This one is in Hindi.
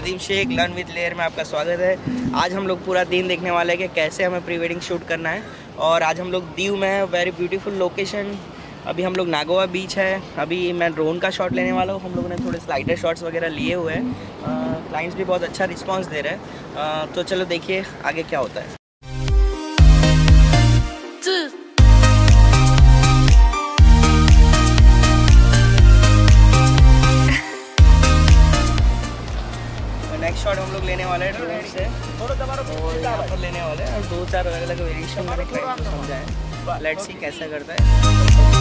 Nadeem Sheikh learn with layer में आपका स्वागत है। आज हम लोग पूरा दिन देखने वाले हैं कि कैसे हमें प्री वेडिंग शूट करना है। और आज हम लोग दीव में है, वेरी ब्यूटीफुल लोकेशन। अभी हम लोग नागोवा बीच है। अभी मैं ड्रोन का शॉट लेने वाला हूँ। हम लोगों ने थोड़े स्लाइडर शॉट्स वगैरह लिए हुए हैं। क्लाइंट्स भी बहुत अच्छा रिस्पॉन्स दे रहे हैं। तो चलो देखिए आगे क्या होता है। नेक्स्ट शॉट हम लोग लेने वाले हैं ड्रोन से और यहाँ पर लेने वाले हैं और 2-4 अलग अलग वेरिएशन मैंने क्लाइंट को समझा है। लेट्स सी कैसा करता है।